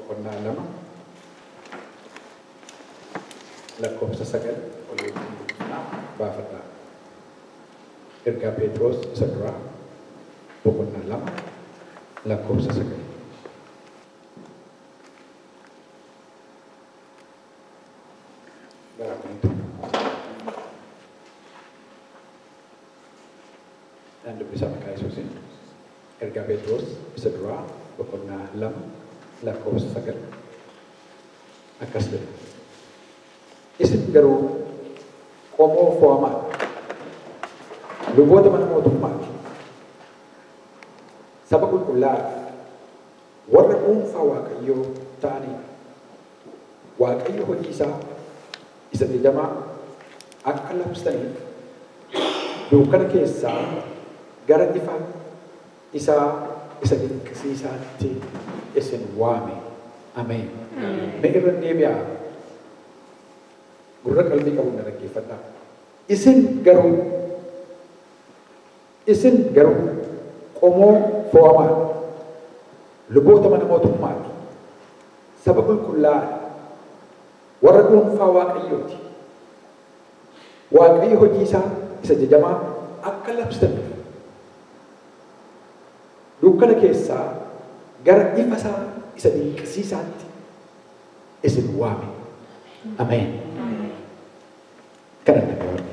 boqonnaa 2 lakkoofsa 9 baafadhaa. Ergaa Phexros isa duraa boqonnaa 2 lakkoofsa 9. Dan bisa maka Yesusin. Ergaa Phexros isa duraa boqonnaa 2 lakkoofsa 9 akkas jedha. Isin garuu qomoo fo'amaa luboota mana mootummaati. Saba qulqullaa'aa warra dhuunfaa Waaqayyoo ta'anii Waaqayyo hojii isaa isa jajamaa akka labsaniif dukkana keessaa gara ifa isaa isa dinqisiisaatti isin waame. Ameen. Mee irra deebi'aa gurra qalbii qabuun dhaggeeffadhaa. Isin garuu qomoo fo'amaa luboota mana mootummaati. Saba qulqullaa'aa warra dhuunfaa Waaqayyooti. Waaqayyo hojii isaa isa jajamaa akka labsaniif dukkana keessaa gara ifa isaa isa dinqisiisaatti isin waame. Ameen. Kadhanna Waaqayyo.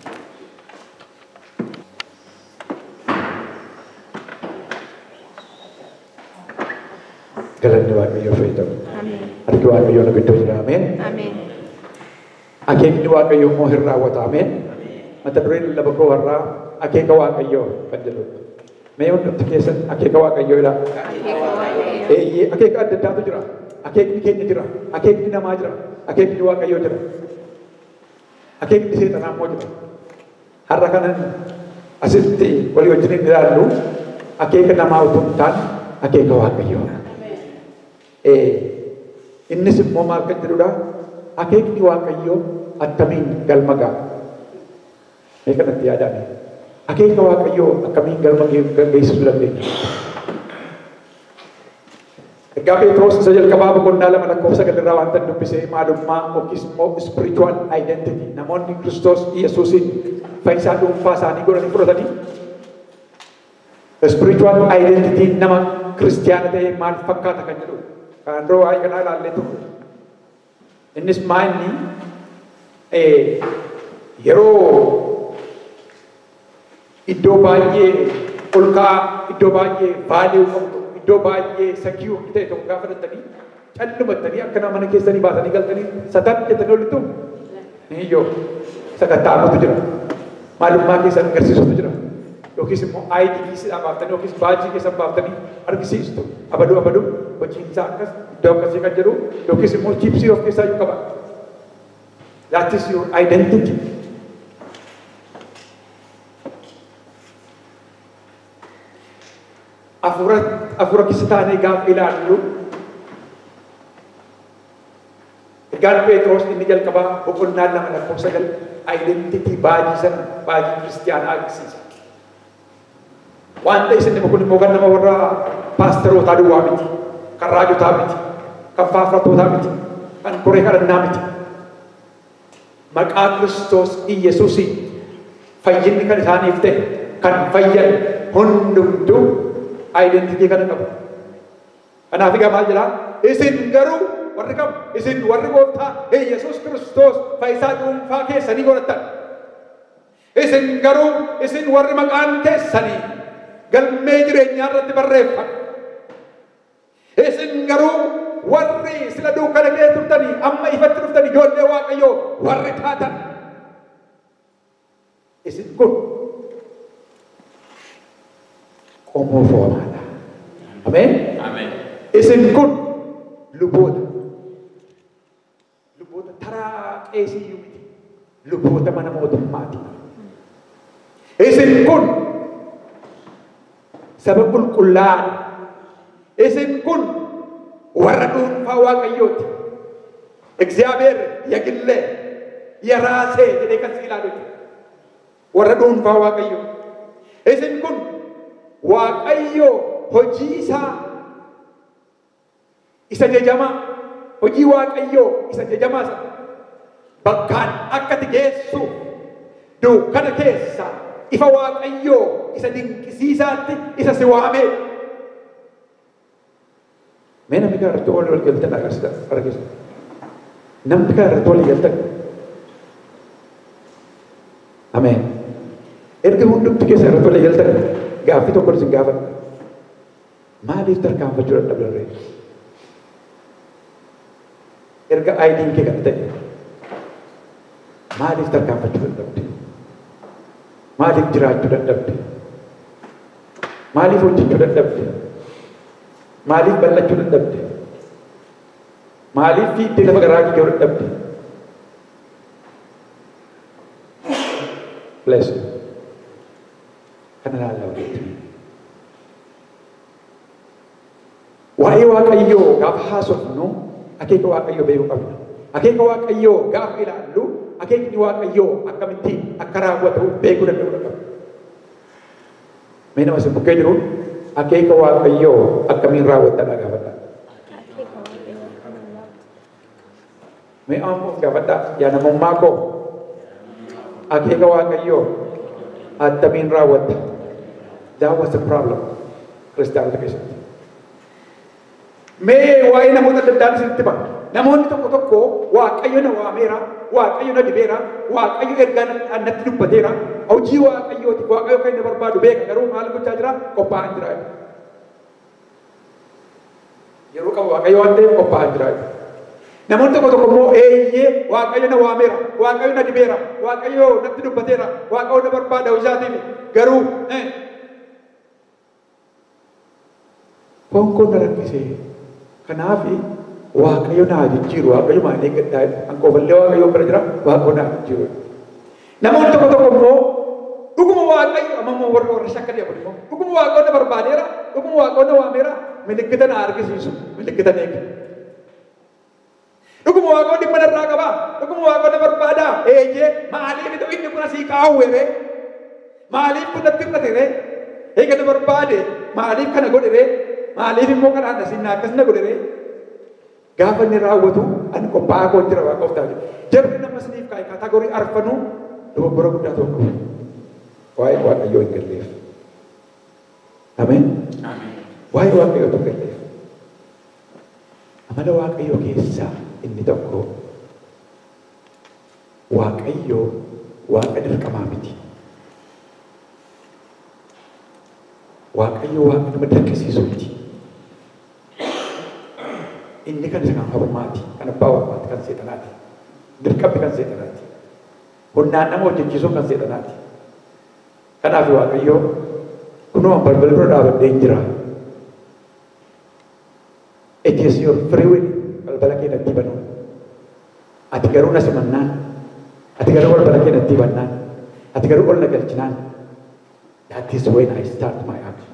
Galanni Waaqayyoof haa ta'u. Harki Waaqayyoo nu gidduu jira. Ameen. Akeekni Waaqayyoo immoo hin raawwata. Ameen. Mata dureen laba koo har'aa akeeka Waaqayyoo kan jedhudha. Mee hundumti keessan akeeka Waaqayyoodha. Akeeka adda addaatu jira. Akeekni keenya jira. Akeekni namaa jira. Akeekni Waaqayyoo jira. Akeekni seexanaa immoo jira. Har'a kanan asitti walii wajjin ilaallu akeeka namaa utuu hin taane akeeka Waaqayyoo. Innis immoo maal kan jedhudha? Akeekni Waaqayyoo attamiin galma ga'a? Mee kanatti yaadame. Akeeka Waaqayyoo akkamiin galma geessisuu dandeenya? Ergaa Phexros isa jalqabaa boqonnaa 2 lakkoofsa 9 irraa wanta dubbisee maalummaa yookiis immoo spiritual identity namoonni Kiristoos Yesuusiin fayyisaa dhuunfaa isaanii godhanii fudhatanii spiritual identity nama kiristiyaana ta'e maal fakkaata kan jedhu kan yeroo waa'ee kanaa ilaallee turre. Innis maanni yeroo iddoo baay'ee ol ka'aa, iddoo baay'ee baali'uu qabdu, iddoo baay'ee sakiyuu ta'e tokko gaafa dhattanii callumattanii akka nama mana keessanii baatanii galtanii satan jettanii olitti iyyoo sakatta'amutu jira. Maalummaa keessan agarsiisutu jira. Yookiis immoo ID kiisidhaa baaftanii yookiis baajii keessan baaftanii argisiistu. Abaduu hojiin isaa akkas iddoo akkasii kan jedhu yookiis immoo chiipsii of keessaa iyyuu qaba. That is your identity. Afura keessa taanee gaafa ilaallu ergaan Phexros inni jalqabaa boqonnaa 2 lakkoofsa 9 identity baajii sana baajii kiristiyaanaa agarsiisa. Wanta isin kun immoo kan nama warra paastorootaa duwwaa miti, kan raajotaa miti, kan faarfattootaa miti, kan koree kadhannaa miti. Maqaa Kiristoos Iyesuusiin fayyinni kan isaaniif ta'e kan fayyan hundumtuu identity kana qabu. Kanaaf egaa maal jedhaa? Isin garuu warri qabu, isin warri gooftaa Yesuus Kiristoos fayyisaa dhuunfaa keessanii godhattan. Isin garuu isin warri maqaan keessanii galmee jireenyaa irratti barreeffame. Isin garuu warri sila dukkana kee turtanii amma ifatti dhuftanii ijoollee Waaqayyoo warri taatan. Isin kun qomoo fo'amaadha. Ameen. Isin kun luboota taraa qeesiyyuu miti. Luboota mana mootummaati. Isin kun saba qulqullaa'aa. Isin kun warra dhuunfaa Waaqayyooti. እግዚአብሔር የግሌ የራሴ jedhee kan si ilaalu warra dhuunfaa Waaqayyoo. Isin kun Waaqayyoo hojii isaa isa jajamaa, hojii Waaqayyoo isa jajamaa sana bakkaan akka ati geessu dukkana keessa ifa Waaqayyoo isa dinqisiisaatti isa si waamee. Mee namni kaan irratti wal galtan argisiisa. Namni kaan irratti wal galtan. Ameen. Erga hundumti keessa irratti wal galtan gaaffii tokko isin gaafadha. Maaliif tarkaanfachuu dadhabde? Erga aydiin kee kan ta'e maaliif tarkaanfachuu dadhabde? Maaliif jiraachuu dadhabde? Maaliif hojjechuu dadhabde? Maaliif bal'achuu dadhabde? Maaliif fiiddee lafa garaa kee dadhabde? Bless you. Kana laalaa walitti. Waa'ee Waaqayyoo gaafa haasofnu akeeka Waaqayyoo beekuu qabna. Akeeka Waaqayyoo gaafa ilaallu akeekni Waaqayyoo akkamitti akka raawwatu beekuu danda'uu qabna. Mee nama isin bukkee jiru akeeka Waaqayyoo akkamiin raawwattadha gaafadha. Mee ammoo gaafadha yaa namummaa koo akeeka Waaqayyoo attamiin raawwatta. That was the problem. Kiristaanota keessatti. Mee waa'ee namoota adda addaa isinitti hima. Namoonni tokko tokko Waaqayyo na waameera, Waaqayyo na dibeera, Waaqayyo ergaa natti dubbateera. Hojii Waaqayyooti, Waaqayyo kan inni barbaadu beeka garuu maal gochaa jira? Qophaa'aa jira. Yeroo qabu Waaqayyo waan ta'eef qophaa'aa jira. Namoonni tokko tokko immoo eeyyee Waaqayyo na waameera, Waaqayyo na dibeera, Waaqayyo natti dubbateera, Waaqayyo na barbaada hojiisaatiif garuu foon na rakkisee. Kanaaf Waaqayyo naa jijjiiru, Waaqayyo maan eeggadhaa hanqoofallee Waaqayyo bira jira, Waaqayyo naa jijjiiru. Namoonni tokko tokko immoo dhuguma Waaqayyo ammoo warra shakka deeman immoo dhuguma Waaqayyo na barbaadeera, dhuguma Waaqayyo na waameera, milikkita na argisiisu, milikkita na eega. Dhuguma Waaqayyo dhimma narraa qaba, dhuguma Waaqayyo na barbaada, eeyyee maaliif iddoo inni kun asii kaawwere, maaliif kun natti hir'atere, eega na barbaade, maaliif kana godhere, maaliif immoo kanaan asiin akkas na godhere gaafa inni raawwatu ani qophaa'aa koo jira Waaqa oftaa jira. Jarri nama isiniif kaa'e kaataagorii arfanuu dogoggora guddaa tokko waa'ee Waaqayyoo hin galleef. Ameen. Waa'ee Waaqayyoo hin galleef. Amala Waaqayyoo keessaa inni tokko Waaqayyoo Waaqa dirqamaa miti. Waaqayyoo Waaqa nama dirqisiisuu miti. Inni kan isa kan hafumaati, kan abbaa waaqaati, kan seexanaati. Dirqamni kan seexanaati. Humnaan nama hojjechiisuun kan seexanaati. Kanaaf Waaqayyoo kunoo balbala dura dhaabadhee hin jira. It is your free will balbala kee natti banuu. Ati garuu na simannaan, ati garuu balbala kee natti bannaan, ati garuu ol na galchinaan. That is when I start my action.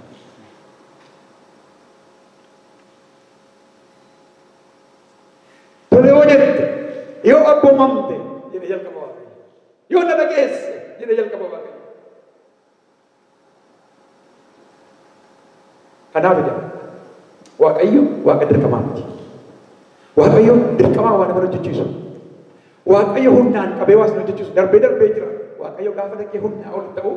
Tole yoo jette, yoo abboomamte jedhe jalqaba Waaqayyo. Yoo na dhageesse jedhe jalqaba Waaqayyo. Kanaaf jedha Waaqayyo Waaqa dirqamaa miti. Waaqayyo dirqamaa waan nama hojjechiisu. Waaqayyo humnaan qabee waan nama hojjechiisu darbee jira. Waaqayyo gaafa dhaqee humnaa ol ta'u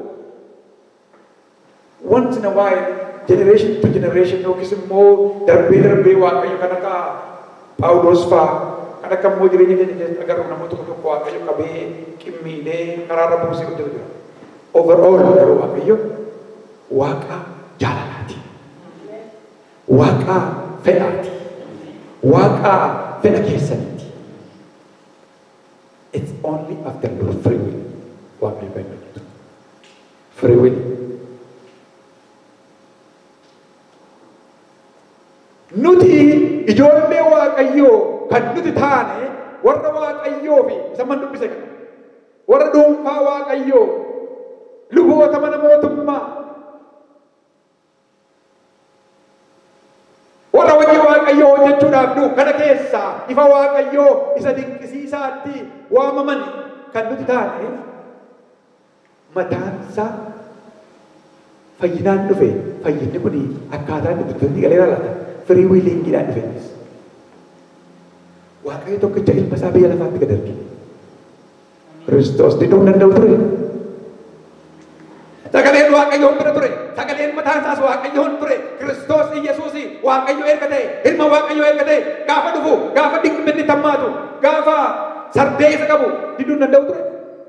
once in a while generation to generation yookiis immoo darbee Waaqayyo kan akka Phaawulos fa'aa kan akka immoo jireenya keenya keessatti agarru namoota tokko Waaqayyo qabee qimmiilee karaarra buusee hojjetu jira. Overall garuu Waaqayyo Waaqa jaalalaati. Waaqa fedhaati. Waaqa fedha keessaniiti. It's only after your free will. Waaqayyo kan hojjetu. Free will. Nuti ijoollee Waaqayyoo kan nuti taane warra Waaqayyoo fi isa man dubbise kana warra dhuunfaa Waaqayyoo luboota mana mootummaa warra hojii Waaqayyoo hojjechuudhaaf nu kana keessaa ifa Waaqayyoo isa dinqisiisaatti waamaman kan nuti taane mataansaa fayyinaan dhufe fayyinni kun akkaataa inni dhufe galee laata free willing dhaan dhufenis Waaqayyo tokkicha ilma isaa biyya lafaatti gad erge. Kiristoos diduu hin danda'u ture. Sagaleen Waaqayyoon bira ture. Sagaleen mataan isaas Waaqayyoon ture. Kiristoos Yesuus Waaqayyo erga ta'e, ilma Waaqayyo erga ta'e, gaafa dhufu, gaafa dinqimni tammaatu, gaafa sardee isa qabu diduu hin danda'u ture.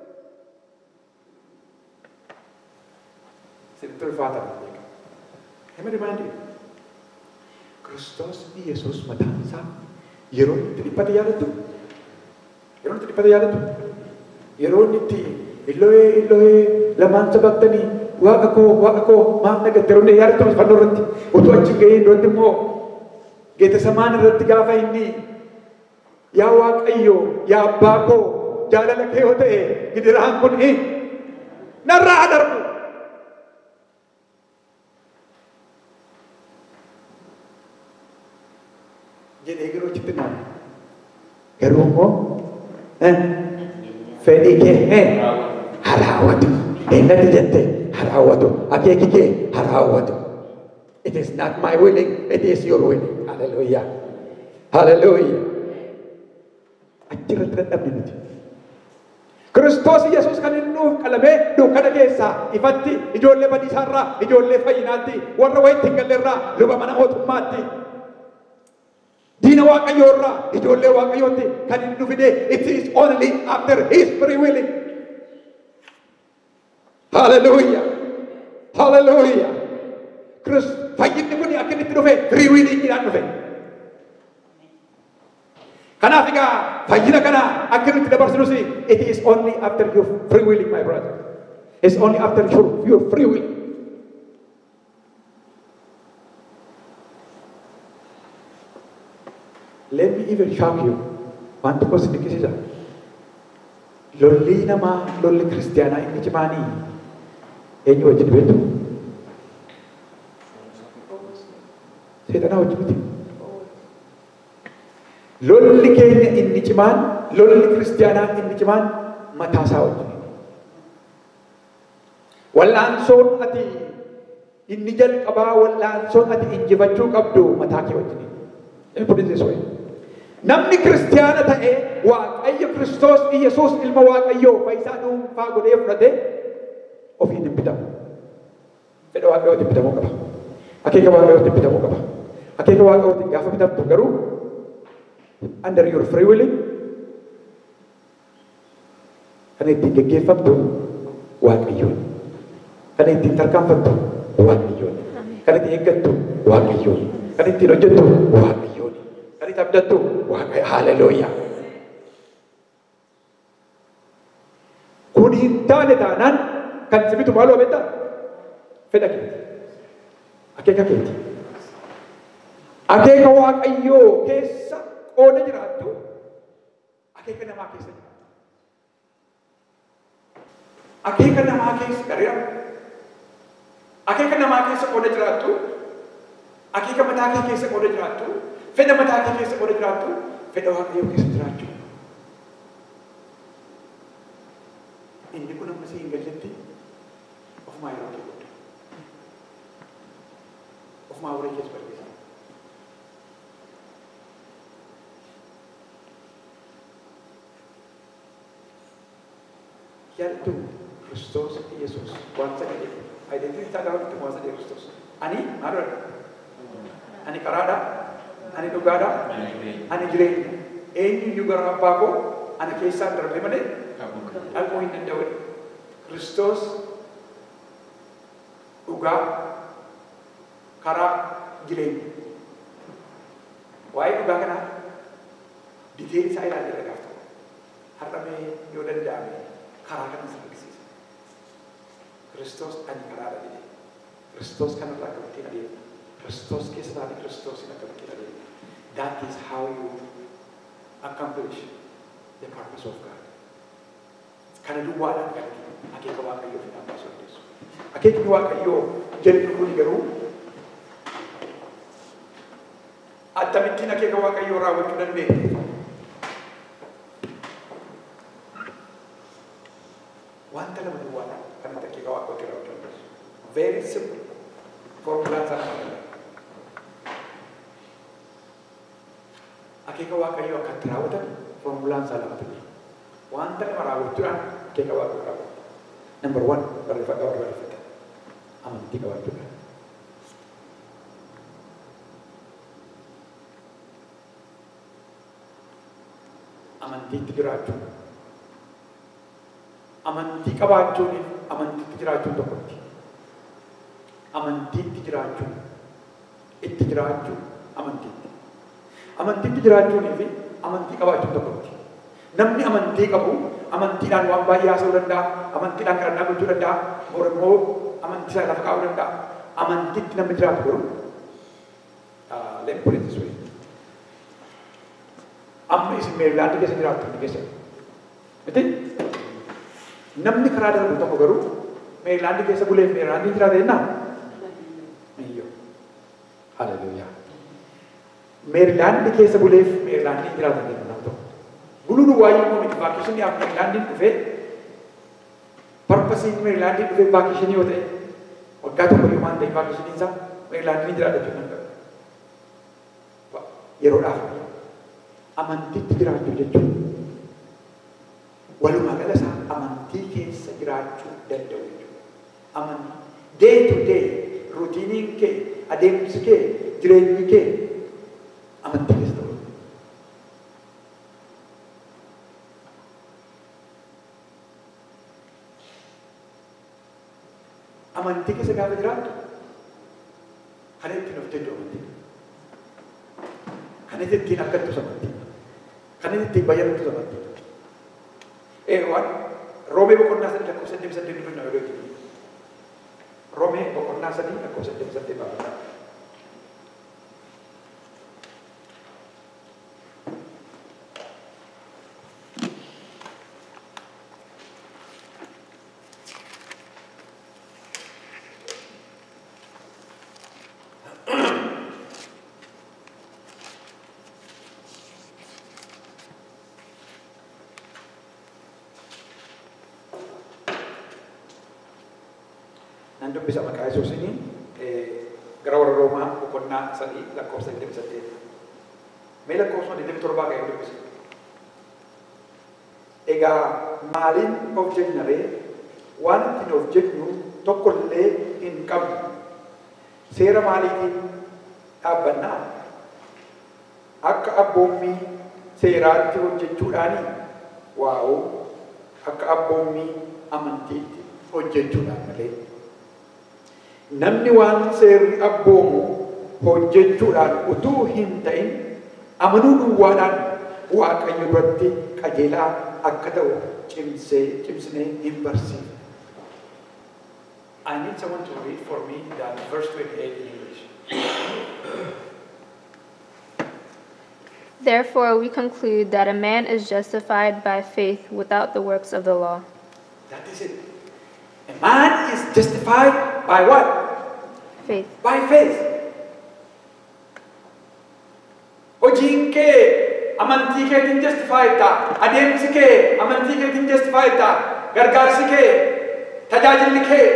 Sinitti ulfaata. Hema dimaandii. Kiristoos Yesuus mataan isaa yeroo itti dhiphate yaadattu. Yeroo itti dhiphate yaadattu. Yeroo itti Iloohee lamaan sabaktanii waaqa koo maaf nagatte yeroo inni yaadattu fannoo irratti utuu achi gahee duratti immoo Geetsemaan irratti gaafa inni yaa Waaqayyo yaa abbaa koo jaalala kee yoo ta'e gidiraan kun narraa darbu. Jedhee yeroo achitti naan garuu immoo fedhii kee haraawwatu. Eenyatti jette haraawwatu. Akeeki kee haraawwatu. It is not my willing, it is your willing. Hallelujah. Hallelujah. Achirratti dadhabne nuti. Kiristoos Yesuus kan inni nuuf qalamee dukkana keessaa ifatti ijoollee badiisaarraa ijoollee fayyinaatti warra wayitti hin galleerraa luba mana mootummaatti diina Waaqayyoorraa ijoollee Waaqayyootti kan inni nu fide it is only after his free willing. Hallelujah. Hallelujah. Fayyinni kun akka inni itti dhufe free willing jedhaan dhufe. Kanaaf egaa fayyina kana akka inni itti dabarsinus it is only after your free willing, my brother. It's only after your free willing. Let me even shock you. Waan tokko si dinqisiisa. Lolli namaa, lolli kiristiyaanaa inni cimaanii eenyu wajjin beektu? Seexanaa wajjin miti. Lolli keenya inni cimaan, lolli kiristiyaanaa inni cimaan mataasaa wajjin. Wal'aansoon ati inni jalqabaa wal'aansoon ati injifachuu qabdu mataa kee wajjin. Put it this way. Namni kiristiyaana ta'e Waaqayyo Kiristoos Yesuus ilma Waaqayyoo fayyisaa dhuunfaa godhee fudhate ofii hin bitamu. Fedha Waaqayyootiin bitamuu qaba. Akeeka Waaqayyootiin bitamuu qaba. Akeeka Waaqayyootiin gaafa bitamtu garuu under your free willing kan ittiin geggeeffamtu Waaqayyoon. Kan ittiin tarkaanfattu Waaqayyoon. Kan ittiin eeggattu Waaqayyoon. Kan ittiin hojjettu Waaqayyoon. Kan ittiin abdattu Waaqayyo. Hallelujah. Kun hin taane taanaan kan si bitu maaloo beektaa? Fedha keeti. Akeeka keeti. Akeeka Waaqayyoo keessa qooda jiraattu akeeka namaa keessa jiraattu. Akeeka namaa keessa gariira. Akeeka namaa keessa qooda jiraattu. Akeeka mataa kee keessa qooda jiraattu. Fedha mataa kee keessa qooda jiraattu. Fedha Waaqayyoo keessa jiraachuu. Inni kun amma si hin galletti ofumaa yeroo kee godhu. Ofumaa warra keessa barreessa. Yaadatu Kiristoos Yesuus waan sagale identitii isaa gaafa itti mo'asa Kiristoos. Ani maalidha? Ani karaadha. Ani dhugaadha. Ani jireenya. Eenyuyyuu gara abbaa koo ana keessaan darbee malee dhaquu hin danda'u. Kiristoos dhugaa karaa jireenya. Waa'ee dhugaa kanaa diteelii isaa ilaallee gaaf ta'u. Har'amee yoo danda'ame karaa kana isa agarsiisa. Kiristoos ani karaadha jedhee. Kiristoos kanarraa qabatee adeema. Kiristoos keessa taate Kiristoosin akka bakkee adeema. That is how you accomplish the purpose of God. Kana duwwaadhaan galti akeeka Waaqayyoo fi dhaabaa soddeessu. Akeekni Waaqayyoo jedhu kun garuu akkamittiin akeeka Waaqayyoo raawwachuu dandeenya? Wanta lama duwwaadhaan kanatti akeeka Waaqayyoo raawwachuu dandeessu. Very simple. Formulaan sana Akeeka Waaqayyoo akkatti raawwatan formulaan isaa lamatu jira. Wanta nama raawwachuudhaan akeeka Waaqayyoo raawwatu. Number 1 barreeffata. Amantii qabaachuudha. Amantiitti jiraachuu. Amantii qabaachuuniif amantiitti jiraachuun tokkotti. Amantiitti jiraachuu. Itti jiraachuu amantiitti. Amantiitti jiraachuunii fi amantii qabaachuun tokkotti. Namni amantii qabu amantiidhaan waan baay'ee haasa'uu danda'a. Amantiidhaan kadhannaa gochuu danda'a. Mormoo amantii isaa lafa kaa'uu danda'a. Amantiitti namni jiraatu garuu lempoleetis wayii. Amma isin Meerilaandii keessa jiraattu inni keessa. Miti namni karaa darbu tokko garuu Meerilaandii keessa bulee Meerilaandii jiraata jennaa? Iyyoo. Haleluuyaa. Meerilaandii keessa buleef Meerilaandii jiraata jennaa nama tokko. Buluu duwwaayii immoo miti vaakishinii af Meerilaandiin dhufee parpasiin Meerilaandiin dhufee vaakishinii yoo ta'e waggaa tokko yoo waan ta'e vaakishiniin isaa Meerilaandiin jiraata jechuun danda'u. Yeroodhaaf amantiitti jiraachuu jechuun walumaa gala isaa amantii keessa jiraachuu danda'u jechuudha. Amantii day to day ruutiiniin kee adeemsi kee jireenyi kee amantii keessa ta'u. Amantii keessa gaafa jiraattu kan ittiin of jechuu amantii. Kan ittiin akkattu amantii. Kan ittiin bayyadatu amantii. Waan Roomee boqonnaa 3 lakkoofsa 8 dubbifna yoo ta'u. Roomee boqonnaa 3 lakkoofsa 8 baafata. Bisa maka Yesus ini gara warra Roomaa boqonnaa 3 lakkoofsa 8. Mee lakkoofsa 27 ka'ee dubbisa. Egaa maaliin of jenna ree? Waan ittiin of jennu tokkollee hin qabnu. Seera maaliitiin dhaabbannaa? Akka abboommii seeraatti hojjechuudhaani? Waa'oo akka abboommii amantiitti hojjechuudhaan malee. Namni waan seerri abboomu hojjechuudhaan utuu hin ta'in amanuu duwwaadhaan Waaqayyo duratti qajeelaa akka ta'u cimsinee hin barsiifne. I need someone to read for me that verse 28 in English. Therefore we conclude that a man is justified by faith without the works of the law. That is it. A man is justified by what? Faith. By faith. Hojiin kee amantii keetiin justified ta'a. Adeemsi kee amantii keetiin justified ta'a. Gargaarsi kee, tajaajilli kee,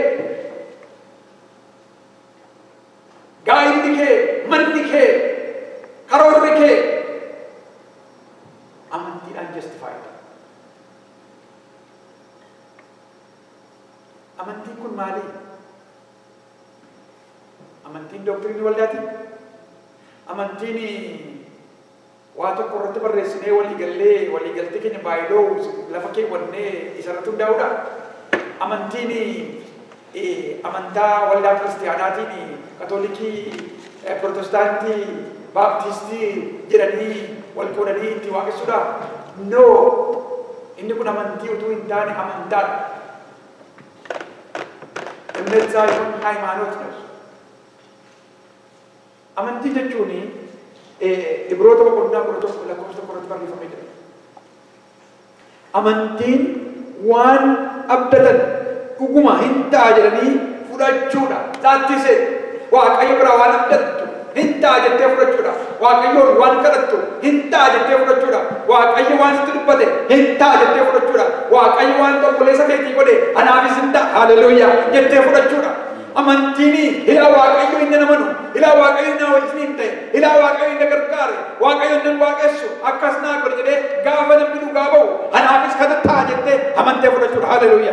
gaa'illi kee, manni kee, karoorri kee amantiidhaan justified ta'a. Amantiin kun maali? Amantiin doktrinii waldaati. Amantiin waa tokko irratti barreessinee waliigaltee keenya baay'iloo lafa keewwannee isarratti hundaa'uudha. Amantiin amantaa waldaa kiristiyaanaatiin katoolikii, protestaantii, baaptistii jedhanii wal qoodanii itti waaqessuudha. No, inni kun amantii utuu hin taane amantaadha. እምነት ሳይሆን ሃይማኖት ነው። Amantii jechuun Ibroota boqonnaa 11 lakkoofsa 1 barreeffamee jira. Amantiin waan abdatan dhuguma hin ta'a jedhanii fudhachuudha. Laattise Waaqayyo biraa waan abdattu hin ta'a jettee fudhachuudha. Waaqayyoon waan kadhattu hin ta'a jettee fudhachuudha. Waaqayyo waan sitti dubbate hin ta'a jettee fudhachuudha. Waaqayyo waan tokkolleessa keetii godhe anaafis hin ta'a haleluuyaa jettee fudhachuudha. Amantini ila Waaqayyoo inni namanu, ila Waaqayyoo inni wajjin ta'e, ila Waaqayyoo inni gargaare, Waaqayyoo inni waaqessu akkas naa godhe jedhee gaafa namni dhugaa ba'u anaafis kana ta'a jettee amantee fudhachuudha. Haleluuyaa.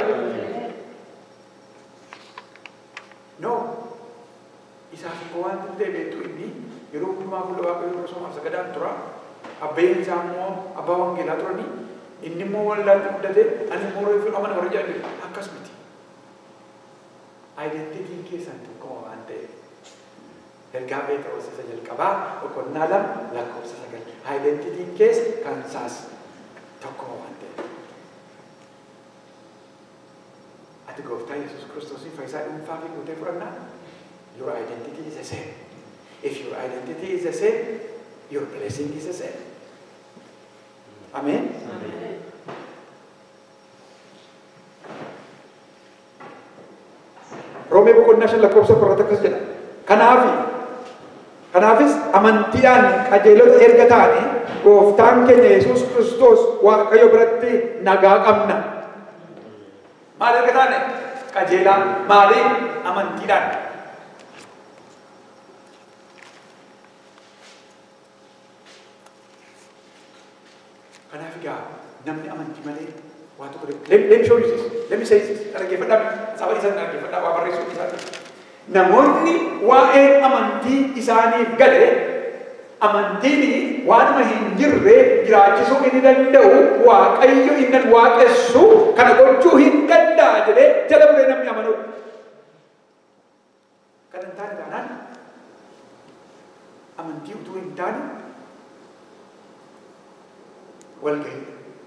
No. Isaaf immoo waan ta'e beektu inni yeroo hundumaa fuula Waaqayyoo dura soomaaf sagadaan tura. Abbeen isaa immoo abbaa wangeelaa turanii inni immoo waldaatti guddate ani immoo reefu amana warra jedhanii akkas miti. Identitiin keessan tokko waan ta'eef ergaa Phexros isa jalqabaa boqonnaa 2 lakkoofsa 9 identitiin keessa kan isaas tokko waan ta'eef ati gooftaa Yesuus Kiristoosiin fayyisaa dhuunfaa fi guutee fudhannaa. Your identity is the same. If your identity is the same, your blessing is the same. Amen? Amen. Roomee boqonnaa 5 lakkoofsa 1 akkas jedha. Kanaafis amantiidhaan qajeelota erga taane gooftaan keenya Yesuus Kiristoos Waaqayyo biratti nagaa qabna. Maal erga taane? Qajeelaa. Maaliin? Amantiidhaan. Kanaaf egaa namni amantii malee waa tokko let me show you this. Let me say this. Dhaggeeffadhaa. Sabani isaan dhaggeeffadhaa waa barreessuu isaati. Namoonni waa'ee amantii isaaniif gale amantiin waanuma hin jirre jiraachisuu inni danda'u Waaqayyo inni waaqessu kana gochuu hin danda'a jedhee jala muree namni amanudha. Kan hin taane taanaan amantii utuu hin taane waldaa.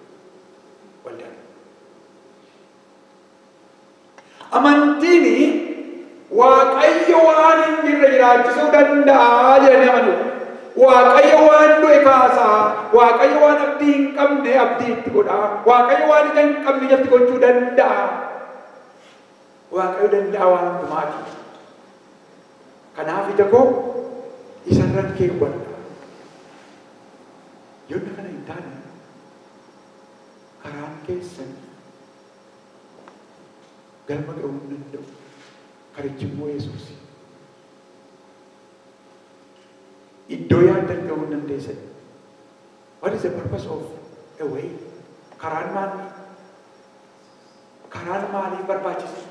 Amantiin Waaqayyo waan hin jirre jiraachisuu danda'a jedhanii amanu. Waaqayyo waan du'e kaasaa, Waaqayyo waan abdii hin qabne abdii itti godha, Waaqayyo waan ija hin qabne ijatti gochuu danda'a. Waaqayyo danda'a waan hundumaati. Kanaaf ija koo isarran keewwadha. Yoonni kana hin taane karaan keessan galma ga'uu hin danda'u. Karichi immoo Yesuus. Iddoo yaaddan ga'uu hin dandeessan. What is the purpose of a way? Karaan maali? Karaan maaliif barbaachisa?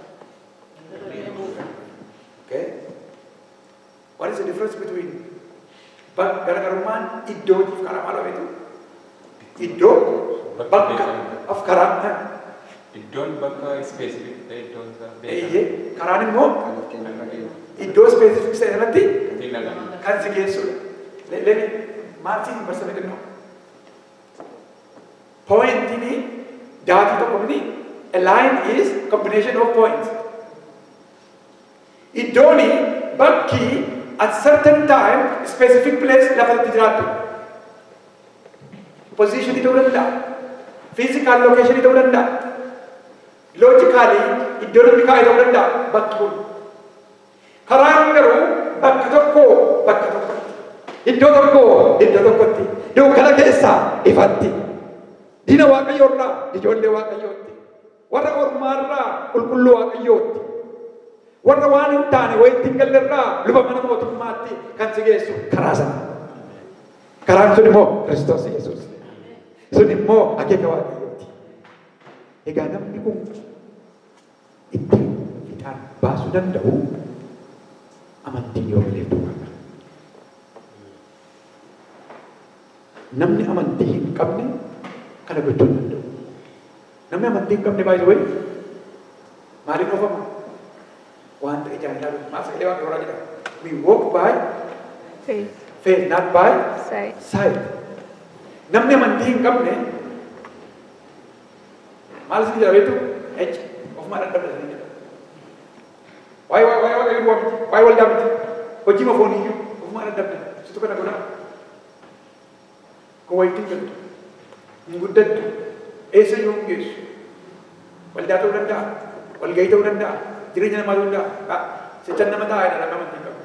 Okay? What is the difference between garaagarummaan iddootiif karaa maal beektu? Iddoo bakka of karaa iddoon bakka specific ta'e iddoon beekamu. Karaan immoo iddoo specific ta'e irratti kan si geessudha. Maal siin barsiifame kennuu? Pointiin daatii tokko miti. A line is combination of points. Iddoon bakki at certain time specific place lafa itti jiraattu. Position ta'uu danda'a. Physical location ta'uu danda'a. Logically iddoo namni kaa'e ta'uu danda'a bakki kun. Karaan garuu bakka tokko bakka tokkotti. Iddoo tokko iddoo tokkotti. Dukkana keessaa ifatti. Diina Waaqayyoorraa ijoollee Waaqayyootti. Warra ormaarraa qulqulluu Waaqayyootti. Warra waan hin taane wayitti hin gallerraa luba mana mootummaatti kan si geessu karaa sana. Karaan sun immoo Kiristoos Yesuus. Sun immoo akeeka Waaqayyooti. Egaa namni kun ittiin fiixaan baasuu danda'u amantiin yoo bileeftuu qaba. Namni amantii hin qabne kana gochuu hin danda'u. Namni amantii hin qabne baay'ee wayi maaliin oofama? Waan ta'e jaalala maal sagalee Waaqayyoo jedhama. We walk by faith. Faith, not by sight. Namni amantii hin qabne maal isin jedha beektu? Ofumaa dadhabdatanii jedha. Waa'ee waldaa miti. Hojii mafoonii iyyuu ofumaa dadhabda. Situ kana godhaa. Kun wayitti hin galtu. Hin guddattu. Eessa iyyuu hin geessu. Waldaa ta'uu danda'a. Walgahii ta'uu danda'a. Jireenya namaa ta'uu danda'a. Sichan nama taa'edha nama amantii qabu.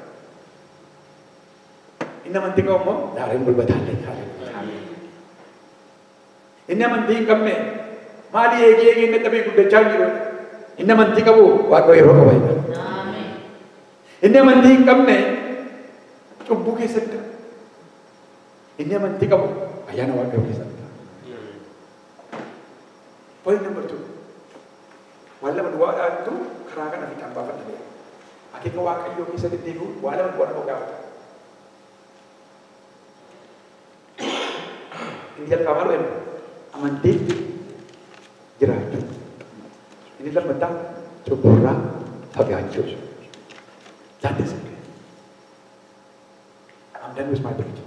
Inni amantii qabu immoo daareen gulbataallee taa'e. Inni amantii hin qabne maali eegee inni dadhabee guddachaa hin jiru. Inni amantii qabu Waaqayyo yeroo qaba. Inni amantii hin qabne cubbuu keessatti. Inni amantii qabu ayyaana Waaqayyoo keessatti. Point number 2. Waan lama duwwaadhaantu karaa kana fi kan baafatan. Akeeka Waaqayyoo keessatti deebi'u waan lama duwwaa nama gaafata. Inni jalqabaa dhufe amantii jiraachuu. Inni lammataa cubburraa fagaachuu. That is it. I'm done with my preaching.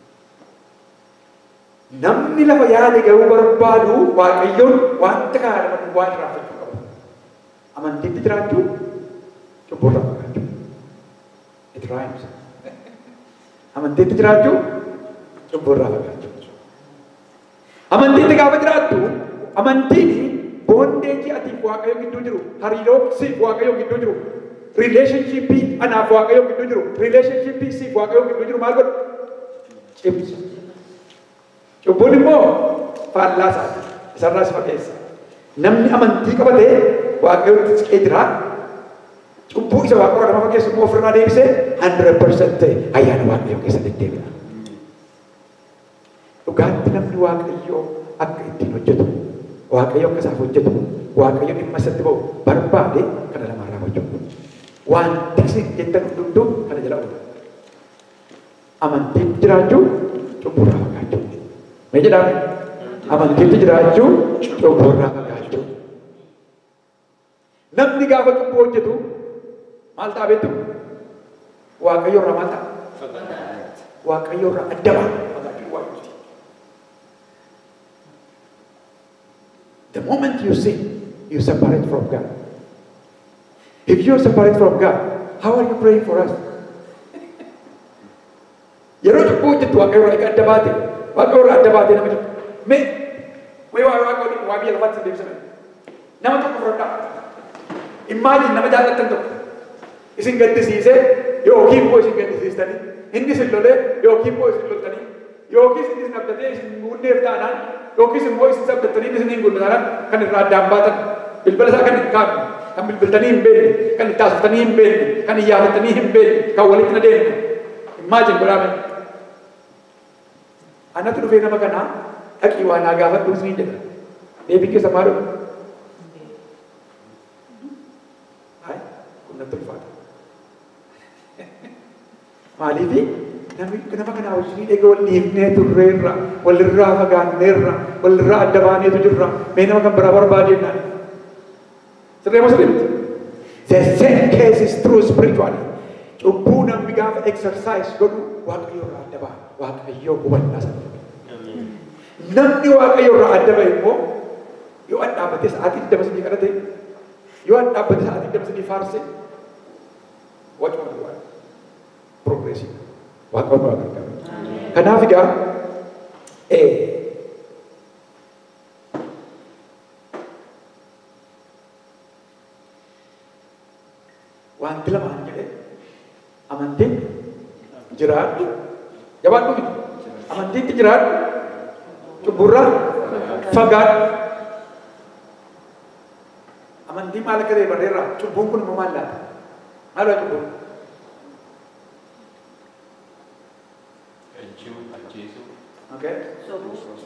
Namni lafa yaade ga'uu barbaadu Waaqayyoon wanta kaadhaman waan raafachuu qabu. Amantiitti jiraachuu cubburraa fagaachuu. It rhymes. Amantiitti jiraachuu cubburraa fagaachuu. Amantiitti gaafa jiraattu amantiin boondeeji atiif Waaqayyo gidduu jiru hariiroo siif Waaqayyo gidduu jiru relationshipii anaaf Waaqayyo gidduu jiru relationshipii siif Waaqayyo gidduu jiru maal godhu cimsa. Cubbuun immoo faallaasaati isarraas fageessa. Namni amantii qabatee Waaqayyotti siqee jira cubbuu isa Waaqayyo nama fageessu immoo ofirraa deebisee 100% ayyaana Waaqayyo keessa deddeebi'a. Dhugaatti namni Waaqayyoo akka ittiin hojjetu Waaqayyo akka isaaf hojjetu Waaqayyo dhimma isatti ba'u barbaade kana lamarraa hojjetu. Waan isin jettan hundumtuu kana jala oolu. Amantiitti jiraachuu cubburraa fagaachuu. Mee jedhame amantiitti jiraachuu cubburraa fagaachuu. Namni gaafa cubbuu hojjetu maal ta'a beektu? Waaqayyo irraa maal ta'a? Waaqayyo irraa adda ba'a. The moment you sin, you separate from God. If you're separate from God, how are you praying for us? Yeroo cubbuu hojjettu Waaqayyo irraa adda baate, Waaqayyo irraa adda baate nama tokko. Mee Waaqayyo waa biyya lafaatti deebisame. Nama tokko fudhadhaa. Imagine nama jaallattan tokko. Isin gaddisiisee yookiin immoo isin gaddisiistanii, inni isin lolee yookiin immoo isin loltanii, yookiin isin abdatee isin muunneef taanaan, yookiis immoo isin sabdattanii isin hin guddatan kan irraa addaan baatan bilbila isaa kan hin kaafne kan bilbiltanii hin beekne kan itti haasoftanii hin beekne kan iyyaafatanii hin beekne kan walitti na deemne imagine godhaame. Anatti dhufee nama kanaa dhaqii waa naa gaafadhu isin jedha deebiin keessa maal godhu? Kun natti ulfaata. Maaliifi nama kanaa wajjin eega wal dhiifnee turreerra walirraa fagaanneerra walirraa adda baaneetu jirra mee nama kan biraa barbaadennaan sirree moo sirree miti? The same case is true spiritually. Cubbuu namni gaafa exercise godhu Waaqayyo irraa adda ba'a. Waaqayyo hubannaa sana. Namni Waaqayyo irraa adda ba'e immoo yoo an dhaabbatee sa'aatii 20 kadhate yoo an dhaabbatee sa'aatii 20 faarse wacuma duwwaa progressive. Waaqayyo nu gargaaru. Kanaaf egaa wanti lamaan jedhee amantiin jiraadhu jabaadhu miti amantiitti jiraadhu cubburraa fagaadhu. Amantiin maal akka ta'e barreerraa cubbuun kun immoo maal laata? Maaloo cubbuun? Okay. So,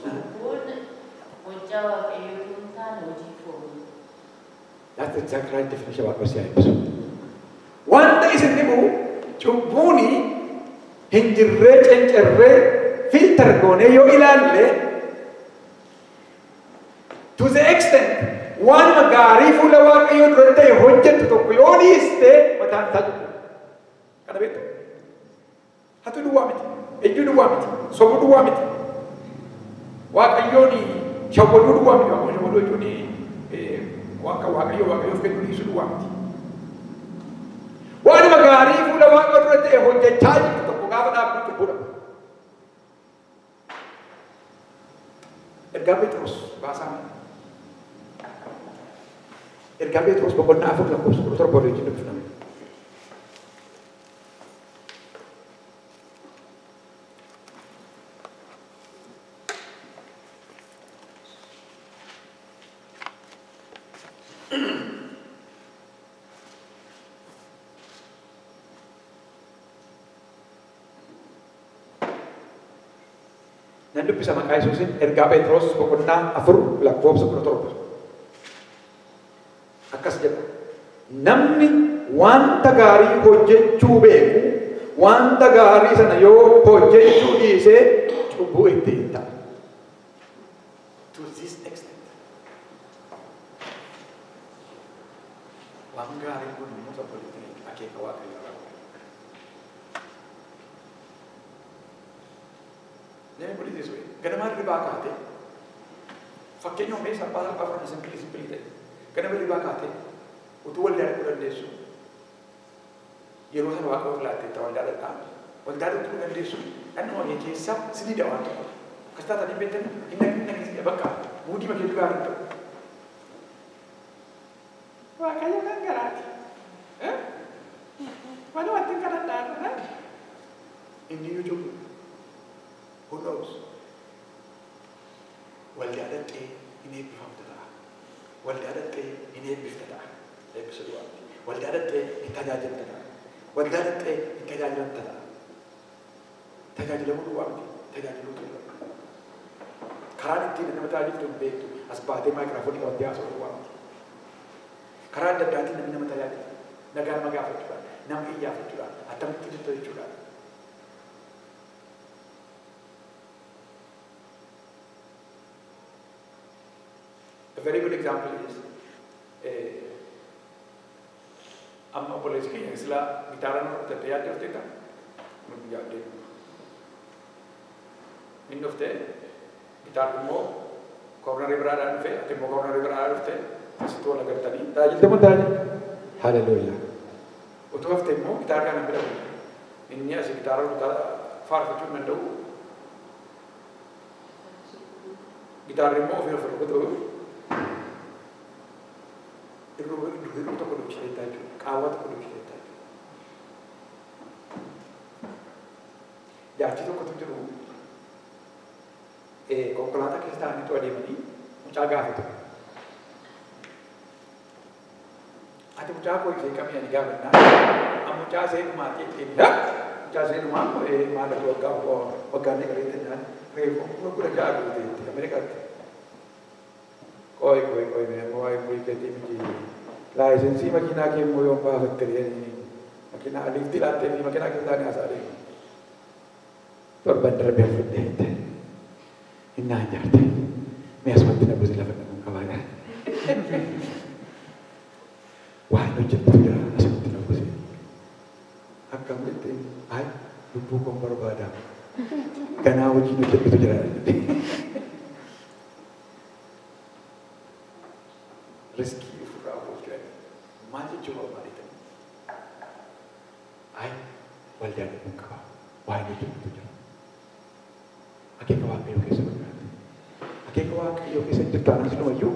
that's the exact right definition of what we're saying. Wanta isin dhibu cubbuuni hin jirree cencerree filter goonee yoo ilaalle to the extent waan gaarii fuula Waaqayyoo dura ta'e hojjettu tokko yoo dhiiste mataan isaa cubbu. Kana beektu? Hatu duwwaa miti, ejjuu duwwaa miti, sobuu duwwaa miti. Waaqayyoon shawwaduu duwwaa miti, shawwaduu jechuun Waaqayyoof kennuu dhiisuu duwwaa miti. Waan gaarii fuula Waaqayyoo dura ta'e hojjechaa jirtu tokko gaafa dhaabdu cubbuudha. Ergaa Phexros baasaa. Ergaa Phexros boqonnaa 4 lakkoofsa 17 wajjin dubbifname. Nan dubbisa maqaa Yesuusiin ergaa Phexros boqonnaa 4 lakkoofsa 17. Akkas jedha. Namni wanta gaarii hojjechuu beeku wanta gaarii sana yoo hojjechuu dhiisee cubbuu itti hin ta'a. To this extent. Waan gaarii kun immoo sabboolitti akeeka Waaqayyoo. Let me put it this way. Ganama ribaa kaatee fakkeenyaaf mee salphaa fudhanna simpilii ta'e. Ganama ribaa kaatee utuu waldaa dhaquu dandeessu. Yeroo sana Waaqa of laatteetta waldaa dhaqaa. Waldaa dhaquu dandeessu. Dhannoo kee keessa siniidha waan tokko. Akkas taatanii beektan inni bakka muudii makee gaarii ta'u. Waaqayyo kan garaati. Waan wanti kadhadhaa inni iyyuu jiru. Who knows? Waldaa dhaqee hin eebbifamtu ta'a. Waldaa dhaqee hin eebbifta ta'a. Eebbisuu waanti. Waldaa dhaqee hin tajaajilta ta'a. Waldaa dhaqee hin tajaajilamta ta'a. Tajaajilamuu waanti. Tajaajiluu tulla. Karaan ittiin nama tajaajiltu hin beektu. As baatee maayikiraafoonii qabattee haasa'uu waanti. Karaa adda addaatiin namni nama tajaajilu. Nagaan nama gaafachuudhaan, nama iyyafachuudhaan, attamitti jirtu jechuudhaan. A very good example is amma obboleessi keenya sila gitaaraan hojjete yaadde of teetta nuti yaadde inni dhuftee gitaarri immoo koornarii biraadhaan dhufee ati immoo koornarii biraadhaan dhuftee asitti wal agartanii tajaajilta moo tajaajila haleluuyaa utuu haftee immoo gitaarri kana bira inni asi gitaara faarfachuu hin danda'u gitaarri immoo ofii of rukutu Hiruu tokko dubbisee taa'u, qaawwa tokko dubbisee taa'u. Jaartii tokkotu jiru konkolaataa keessa taa'anii adeemanii mucaa gaafatu. Ati mucaa koo ishee kamii ani gaafannaa? Mucaa seenumaa ta'e mucaa seenumaa maalatu waggaan eegalee ta'an reefu kudha ja'a guutee Ameerikaatti. Koi memang ai bui keti miji lisensi makina ke moyo pa fakri ni makina alif dilate ni makina kita ni asale tor bandar be fudde inna jarte me asmati na buzila fa mun kawaya wa no jittu ya asmati na buzila akam itu ai lupu ko barbada kana wuji no jittu jara rezeki furah boleh, macam cuma balik tu. Ay, waldaa pun kau, wahai itu tu. Akeeka Waaqayyoo keessa jiraate. Akeeka Waaqayyoo keessa jirtaan asuma iyyuu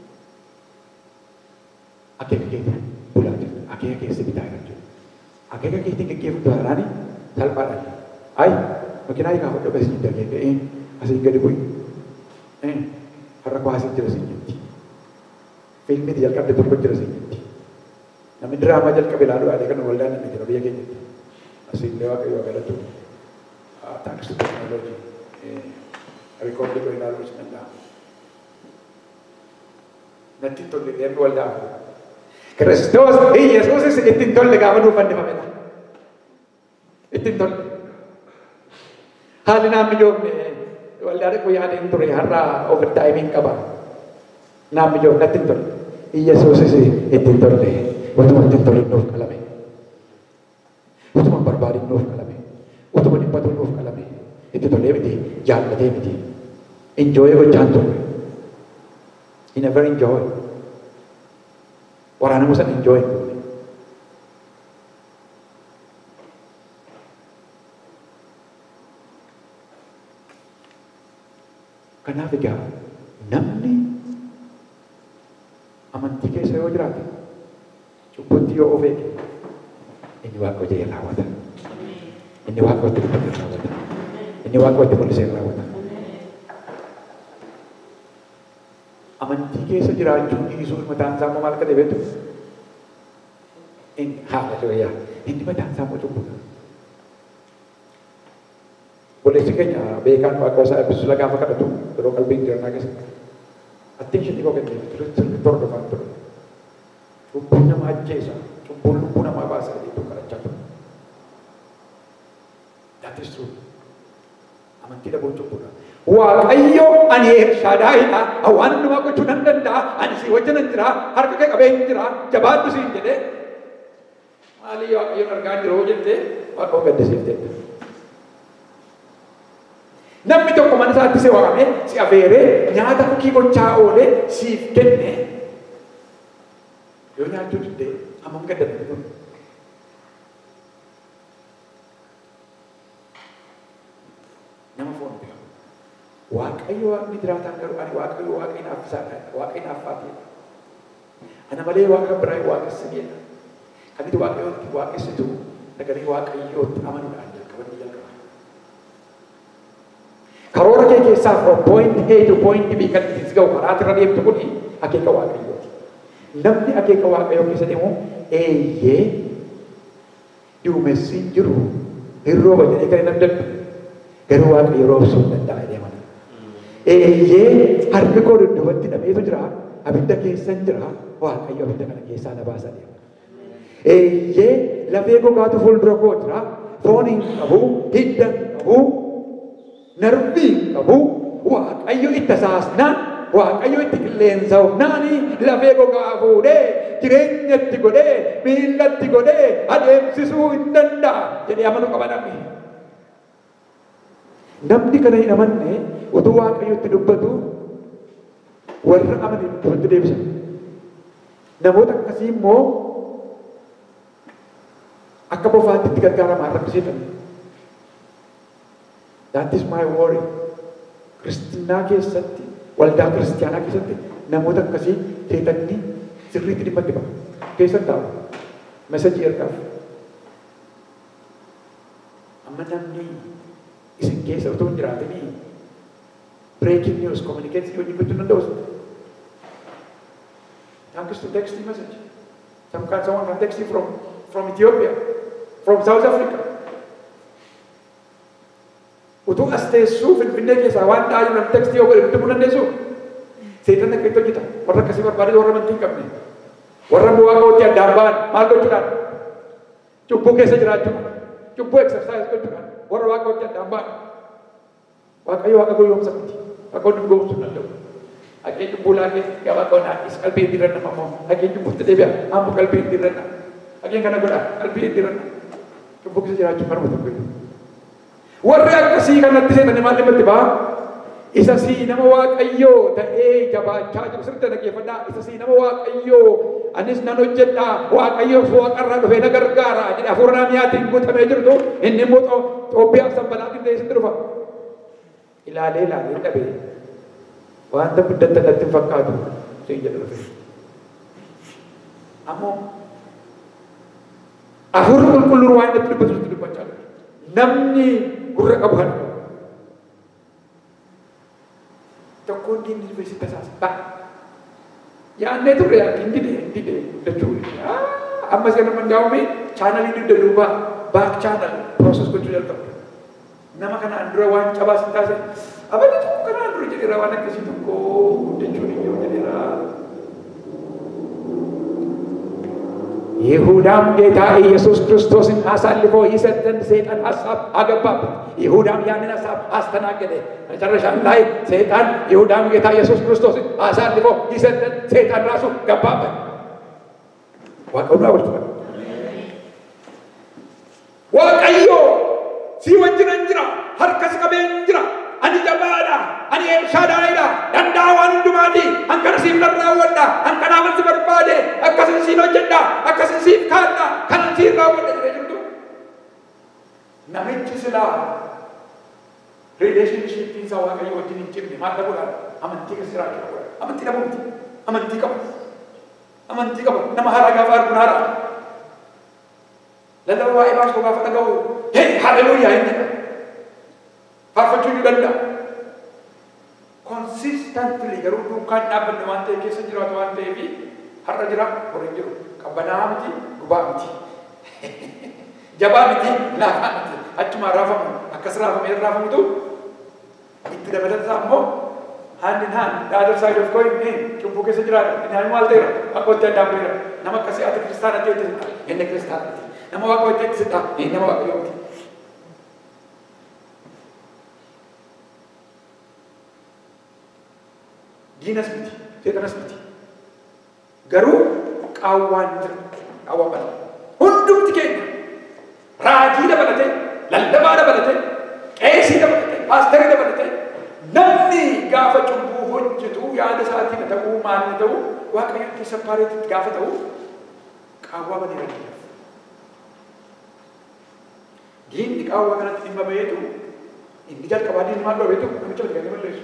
akeeka keenya bulaa jirtu. Akeeka keessa bitaa jirtu. Akeeka keetiin gaggeeffamtu haaraani salphaadhaan. Ay, makiinaa eegaa hodha basi jidda kee asii gadi bu'i. Har'a kuwaasii jira siin jetti. Filmi di jalqabde tokko jira siin jetti. Namni diraamaa jalqabe ilaaluu yaade kan waldaan inni jira biyya keenyatti. Asii illee Waaqayyoo galatu. Thanks to technology. Rikoordi koo ilaaluu si danda'ama. Natti hin tolle deemni waldaa. Kiristoos Yesuusis itti hin tolle gaafa nuuf fannifamedha. Itti hin tolle. Haalli naamni joofne waldaa dhaquu yaadeen ture har'a overtime qaba. Naamni joofne natti hin tolle. Yesuusis itti hin tolle. Utuma itti hin tolle nuuf qalame. Utuma barbaadin nuuf qalame. Utuma dhibbatu nuuf qalame. Itti tolee miti, jaallatee miti. Enjoy gochaan ture. He never enjoy. Waraana musan enjoy. Kanaaf egaa namni amantii keessa yoo jiraate cubbutti yoo of eege inni Waaqa hojii raawwata. Inni Waaqa wajjin dubbate raawwata. Inni Waaqa wajjin mul'isee raawwata. Amantii keessa jiraachuu dhiisuu mataan isaa immoo maal akka ta'e beektu? Haaleluyyaa. Inni mataan isaa immoo cubbuudha. Obboleessi keenya beekaan Waaqayyo isaa eebbisu gaafa kadhatu yeroo qalbiin jirannaa keessatti. Attention koo kennee sirriitti hordofaa ture. Cubbuun nama ajjeesa, cubbuun lubbuu namaa baasa jedhu kadhachaa ture. That is true. Amantii dhabuun cubbuudha. Waaqayyo ani Elshaadaayidha, waan hundumaa gochuu nan danda'a, ani si wajjin nan jira, harka kee qabee hin jira, jabaadhu siin jedhee maalii Waaqayyoon argaa jiroo jettee Waaqayyo gaddisiiftee. Namni tokko mana isaatti si waamee, si afeeree, nyaata kukii gochaa oolee siif kenne yoo nyaachuu diddee hammam gaddate kun. Nama foon beeku. Waaqayyo Waaqni jiraataan garuu ani Waaqayyo Waaqni naaf isaadha, Waaqni naaf faatiidha. Ana malee Waaqa biraa waaqessa jedha. Kan itti Waaqayyootti waaqessitu nagarii Waaqayyootti amanuudhaan jalqabanii jalqaba. Karoora kee keessaa from point A to point B kan itti ga'u karaa irra deemtu kuni akeeka Waaqayyooti. Namni akeeka Waaqayyoo keessa deemu eeyyee duumessi hin jiru hin rooba jedhee kan hin abdannu garuu Waaqayyo roobsuu hin danda'a jedhee mana. Eeyyee harka koo dudduubatti dhameetu jira abidda keessa hin jira Waaqayyo abidda kana keessaa na baasa deema. Eeyyee lafee gogaatu fuuldura koo jira foon hin qabu hidda hin qabu narbii hin qabu Waaqayyo itti saasnaan Waaqayyo itti qilleensa humnaani lafee gogaa fuudhee jireenyatti godhee miillatti godhee adeemsisuu hin danda'a jedhee amanuu qaba namni. Namni kana hin amanne utuu Waaqayyotti dubbatu warra amanin duratti deebisa. Namoota akkasii immoo akka bofaatti itti gargaaramaa rakkisiifame. That is my worry. Kiristiinaa keessatti, waldaa kiristiyaanaa keessatti namoota akkasii seexanni sirriitti dhibbatti ba'a. Keessa taa'u. Mesajii ergaaf. Amma namni isin keessa utuu hin jiraatinii breaking news communicates hojii gochuu danda'u. Thanks to texting message. Someone can text you from Ethiopia, from South Africa. Utuu as teessuu Finfinnee keessaa waan dhaayu nam tekstii yoo godhe bituu dandeessu seetan akka itti hojjeta warra akkasii barbaade warra amantii hin qabne warra Waaqayyootti addaan ba'an maal gochuudhaan cubbuu keessa jiraachuudhaan cubbuu exercise gochuudhaan warra Waaqayyootti addaan ba'an Waaqayyo Waaqa gowwoomsa miti Waaqayyo gowwoomsuu hin danda'u. Haqee cubbuu laakee yaa Waaqayyo naafis qalbii hin diranna mammoo haqee cubbuutti deebi'a amma qalbii hin diranna haqeen kana godha qalbii hin diranna cubbuu keessa jiraachuun kanuma tokko. Warri akkasii kanatti seetanii maal dhimmatti ba'a? Isa sii nama Waaqayyoo ta'ee jabaachaa jiru sirriitti dhaggeeffadhaa. Isa sii nama Waaqayyoo anis nan hojjedhaa Waaqayyoo waaqarraa dhufee na gargaara jedhe hafuura naamiyaatiin guutamee jirtu inni immoo Xoobbiyaaf sanbalaatiin ta'ee sitti dhufa. Ilaalee dhabee wanta guddatta natti hin fakkaatu siin jedha dhufe. Ammoo hafuurri qulqulluun waan natti dubbatu sitti dubbachaa jira. Namni gurra qabu kan tokkoon diinni dhufee sitti tasaasa. Yaannee turre hin dide jechuudha. Ammas kan nama daawwame chaanalii dugda duubaa baak chaanal proses gochuu jalqabu. Nama kanaan dura waan cabaa sin taase abadii tokko kanaan dura jedheera waan akkasii tokko jechuun iyyuu jedheera. ይሁዳም ጌታ ኢየሱስ ክርስቶስን አሳልፎ ይሰጥ ዘንድ ሰይጣን ሐሳብ አገባበት። ይሁዳም ያንን ሐሳብ አስተናገደ። መጨረሻ ላይ ሰይጣን ይሁዳም ጌታ ኢየሱስ ክርስቶስን አሳልፎ ይሰጥ ዘንድ ሰይጣን ራሱ ገባበት። ዋቀውና ወርቷል። ዋቀዮ ሲወጅን እንጅራ ሀርከስ ቀበን እንጅራ ani jabaadha ani Elshaadaayidha danda'a waan hundumaati akkana siif raawwadha akkanaafan si barbaade akkasin siin hojjedha akkasin siif kaadha kanan siin raawwadha jedhee jirtu namichi silaa relationshippiin isaa Waaqayyo wajjin hin cimne maal dhabuudhaan amantii keessa jiraachuu dhabuudhaan amantii dhabuuti amantii qaba nama haaraa gaafa arguun haaraa lallaba waa'ee baasuu gaafa dhaga'u hee haleluuyaa hin jedha faarfachuu ni danda'a. Consistently garuu duukaan dhaabbanne waan ta'e keessa jiraatu waan ta'eef har'a jira horiin jiru qabbanaa miti gubaa miti jabaa miti laafaa miti achumaan raafamu akkas raafamee raafamutu itti dabalataa immoo hand in hand the other side of coin cubbuu keessa jiraata inni maal ta'eera waaqootti addaan beera nama akkasii ati kiristaana ta'e itti inni kiristaanati nama waaqootti itti sidha nama waaqayyooti. Diinas miti seexanas miti garuu qaawwaan jira qaawwaa bala hundumti keenya raajii dabalate lallabaa dabalate qeesii dabalate paasterii dabalate namni gaafa cubbuu hojjetu yaada isaatiin ta'uu maalni ta'uu waaqayyotti sappaareetti gaafa ta'uu qaawwaa baneera jedhaaf. Diinni qaawwaa kanatti dhimma baheetu inni jalqabaa diinni maal dhabeetu namicha bitanii balleessu.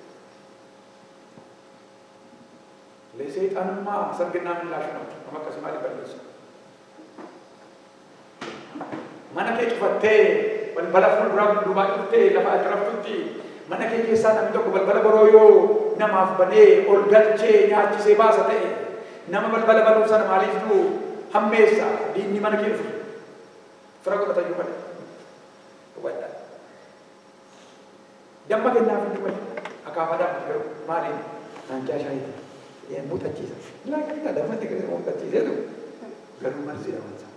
ለሰይጣንማ ሰርግና ምላሽ ነው ተመከስ ማለት በለስ ማነከ ጭፈቴ በልበላ ፍልብራም ዱባቅቴ ለፋ አትረፍቱቲ ማነከ ኬሳ ነምቶ በልበላ በሮዮ ነማፍ በኔ ኦልጋቼ ኛቺ ባሰቴ ነማ በልበላ በሉሰን ማሊፍቱ ሐሜሳ ዲኒ ማነከ ፍራቆ ተዩ በለ ወጣ ደመገና ፍንዱ በለ አካፋዳ ማሊ አንቻሻይ mutachisa lakini adamati kile mutachisa tu garu marzi awanza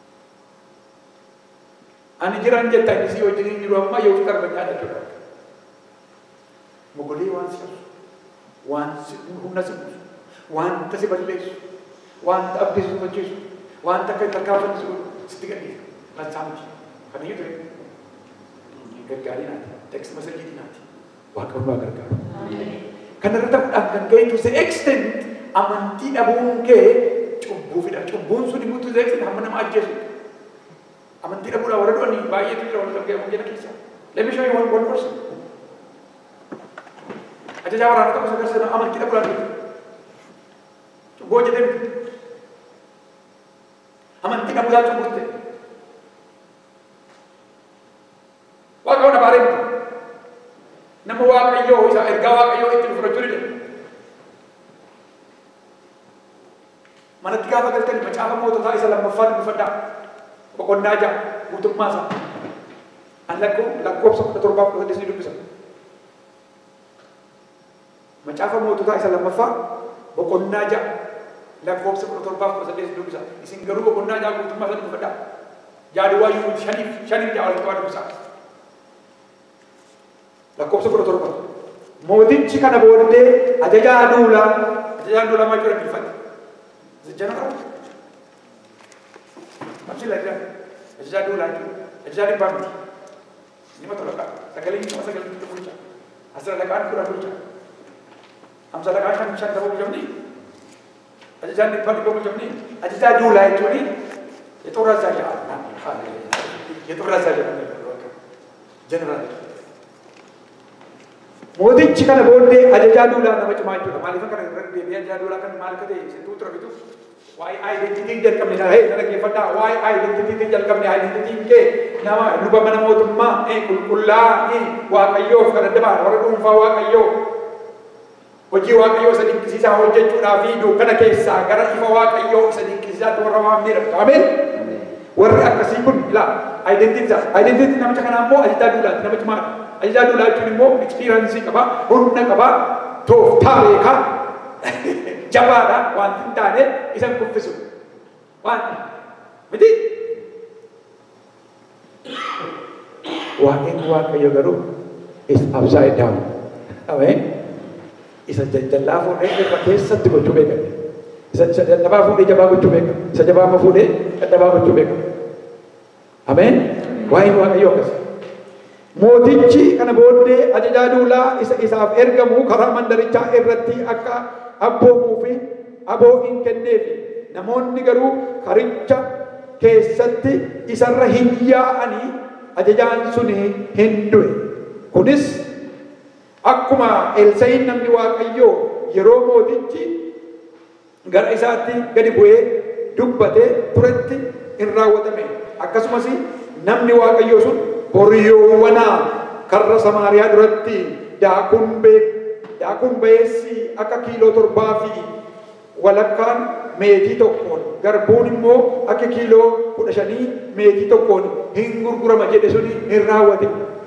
ani jiran jetta isi ojini ni amma yo karbanya da tuda mugoli wansi hunasi wan tasi balles wan abdis mujis wan takai takafan su sitigani lansamji kani yutre gagari na text message na waqaw gargar amen karena tetap akan gaya itu se-extend amantii dhabuun kee cubbuu fida cubbuun sun immoo tu se-extend hamma nama ajjeesu amantii dhabuudha warra du'anii baay'eetu jira warra gaya mungkin keessa let me show you one person ajajaa waraana tokko sagarsa amantii dhabuudhaan dhufu cubbuu hojjetee miti amantii dhabuudhaan cubbuutte waaqa wana baaree miti nama waaqayyoo isa ergaa waaqayyoo itti fudhachuu dide manatti gaafa galtani macaafa moototaa isa lammaffaan dhufadhaa boqonnaa ja'a guutummaa isaa an lakkoobsa 17 ni dubbisa macaafa moototaa isa lammaffaa boqonnaa ja'a lakkoobsa 17 ni dubbisa isin garuu boqonnaa ja'a guutummaa isaa dhufadhaa jaaduwaa yuuti shaniif ja'a walitti waa dubbisa lakkoobsa 17 mootichi kana booddee ajajaa duulaa maa jira bilfate general machila jira ajajaa duulaa ajajaa dhibbaa miti nima tolaka sagalee bulcha asira laqaan kudha bulcha hamsa laqaan shan ta'uu bulchamni ajajaan dhibbaa bulchamni ajajaa duulaa jechuuni የጦር አዛዥ general mootichi kana booddee ajajaa duulaa nama cimaa jechuudha maaliif kana irratti deebi'ee ajajaa duulaa kan maal akka ta'e situu tura bitu waa'ee identitii jalqabne na hee dhaggeeffadhaa waa'ee identitii jalqabne identitiin kee nama luba mana mootummaa qulqullaa waaqayyoof kan adda ba'an warra dhuunfaa waaqayyoo hojii waaqayyoo isa dinqisiisaa hojjechuudhaa fi dukkana keessaa gara ifa waaqayyoo isa dinqisiisaatti warra waamnee dha ameen warri akkasii kun ilaa identitii namicha kanaa immoo ajajaa duulaati nama cimaadha ajajaa duulaa jechuun immoo experience qaba humna qaba tooftaa beekaa jabaadha waan hin taane isan kuffisu waan miti waaqeen waaqayyo garuu is upside down ameen isa jajjallaa fuudhee irra keessatti gochuu beekan isa jajjabaa fuudhee jabaa gochuu beekan isa jabaa ma fuudhee jabaa gochuu beekan ameen waa'een waaqayyo akkas mootichi kana booddee ajajaa duulaa isa isaaf ergamu karaa mandarichaa irratti akka abboomuu fi aboo hin kenneefi namoonni garuu karicha keessatti isarra hin yaa'anii ajajaan suni hin du'e kunis akkuma Elsaa'iin namni waaqayyoo yeroo mootichi gara isaatti gadi bu'ee dubbatee turetti hin raawwatame akkasumas namni waaqayyoo sun horiyyoowwanaa karra Samaariyaa duratti daakuun ba'eessi akka kiiloo 7 fi walakkaan meetii tokkoon garbuun immoo akka kiiloo 15 meetii tokkoon hin gurgurama jedhe suni hin raawwate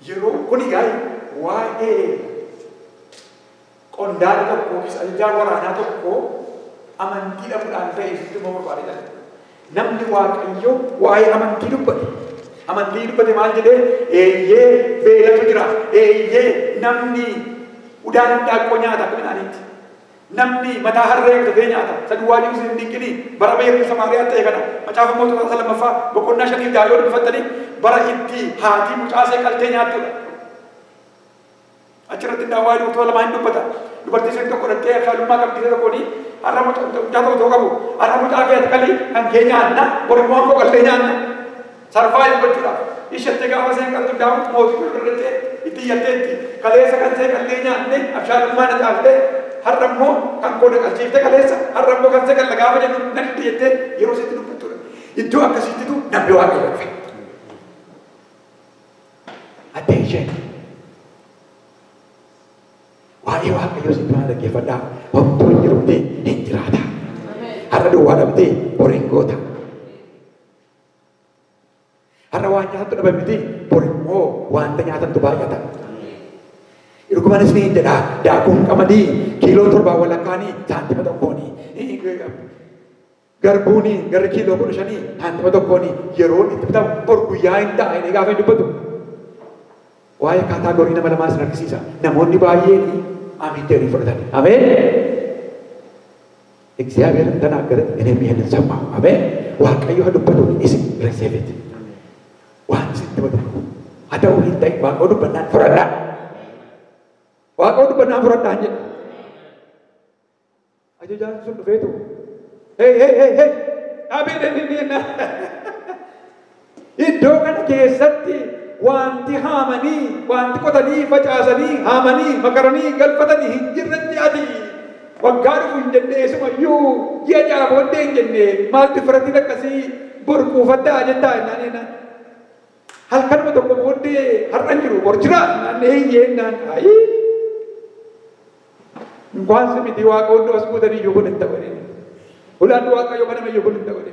Yeroo kun gaa'e waa'ee qondaala tokko ajajaa waraanaa tokko amantii dhabuudhaan ta'e sitti immoo barbaadee jala. Namni Waaqayyo waa'ee amantii dubbate. Amantii dubbate maal jedhee eeyyee beelatu jira. Eeyyee namni udaan hindaaqqoo nyaata akka midhaaniitti. Namni mataa harree gutatee nyaata. Saduwwaanii usin dinqinii bara beerri Samaariyaa ta'e kana macaafa mootota lammaffaa boqonnaa 5 daayoo dubbifattanii bara itti haati mucaasee qaltee nyaattudha. Achirratti daawwaa duutuu lamaa hin dubbata. Dubartii isheen tokko dhattee abshaalummaa qabdii tokkooni har'a mucaa tokko qabu. Har'a mucaa kee qalii kan kee nyaanna borummaa koo qaltee nyaanna. Sarfaa dubbachuudhaaf. Isheetti gaafa isheen qaltu daawwu mootii irratti itti iyyateetti kaleessa kan ishee qallee nyaanne abshaalummaa na caaltee har'a immoo kan koo na qalchiifte kaleessa har'a immoo kan ishee qalla gaafa jennu nan itti iyyattee yeroo isitti dubbattudha. Iddoo akkasiittitu namni Waaqayyo dhufe. Attention. Waa'ee Waaqayyoo sitti maal dhaggeeffadhaa? Homtuu hin jirutee hin jiraata. Har'a duwwaa dhabdee boriin goota. Har'a waan nyaatantu dhabamti bori immoo wanta nyaatantu baay'ata. Dhugumanis ni jedha daakuun qamadii kiiloo 7 walakkaanii saantima tokkooni. Garbuuni garri kiiloo 15 saantima tokkooni. Yeroo itti bitamu bor guyyaa hin ta'a inni gaafa hin dubbatu. Waa'ee kaataagorii nama lamaa sin argisiisa. Namoonni baay'een አሜን ደሪ ፈርዳን አሜን እግዚአብሔር ተናገረ እኔም ይሄንን ሰማሁ አሜን ዋቀዩ ዱበቱ እሲ ረሴቤት ዋንስ ተበዱ አዳው ይታይ ዋቀዱ በእናን ፍረዳ ዋቀዱ በእናን ፍረዳ እንጂ አጀጃን ሱን ፌቱ ሄይ አሜን እንዴና ኢዶ ከነ ከሰቲ wanti haamanii wanti qotanii facaasanii haamanii makaranii galfatanii hin jirretti ati waggaa dhufu hin jennee sumayyuu ji'a jaabooddee hin jennee maalti firatiin akkasii borkuufattaa jettaa innaan halkanuma tokko booddee har'an jiru bor jira innaan eeyyee innaan ayii inkwaan simiti waaqa hundi as guutanii iyyuu kun hin ta'u ulaan waaqayyo banama iyyuu kun hin ta'u.